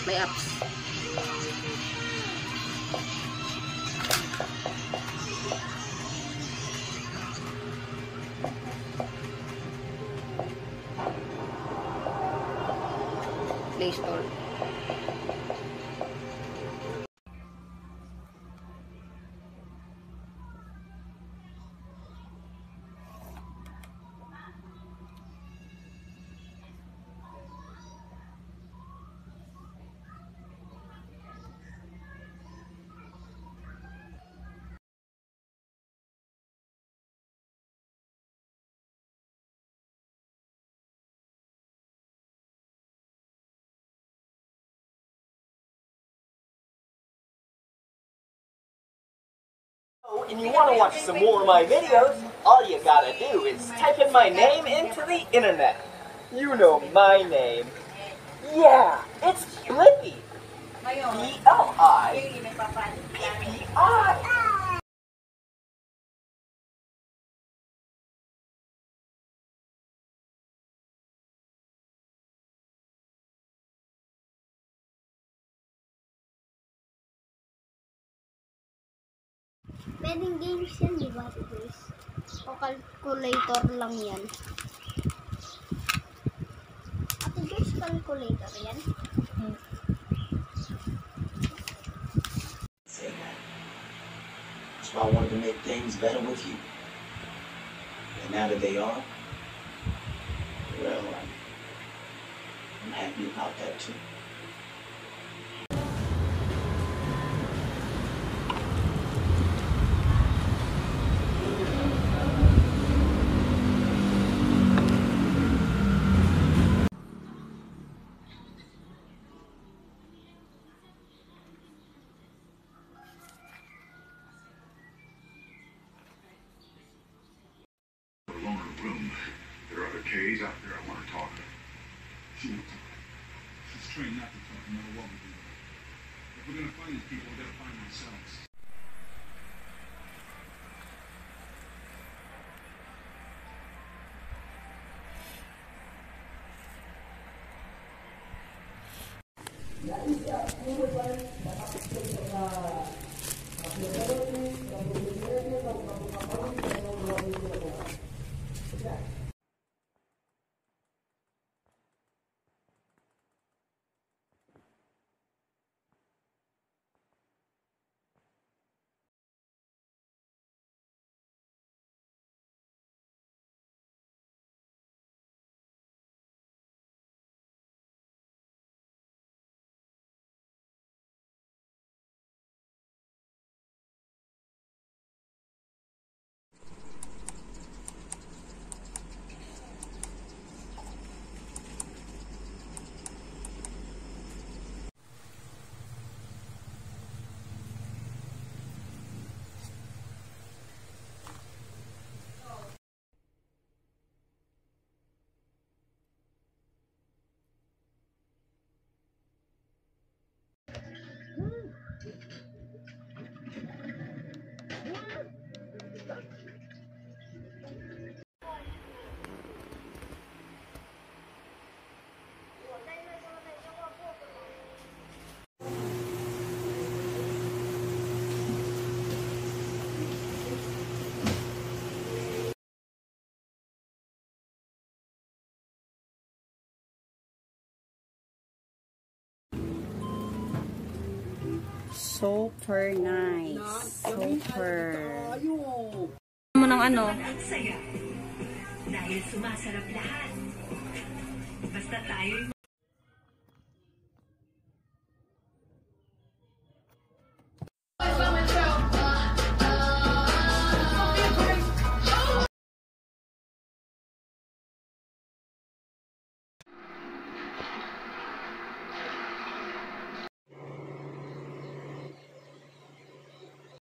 May apps. Play Store. And you want to watch some more of my videos, all you gotta do is type in my name into the internet. You know my name. Yeah, it's Blippi. B-L-I-P-P-I. Pwedeng games yan, di ba, guys? O calculator lang yan. Ate guys, calculator yan. That's why I wanted to make things better with you. And now that they are, well, I'm happy about that too. Room. There are other K's out there I want to talk to. She's trained not to talk no matter what we do. If we're going to find these people, we've got to find ourselves. Super nice. Super. Mo ng ano? Dahil sumasarap lahat. Basta tayo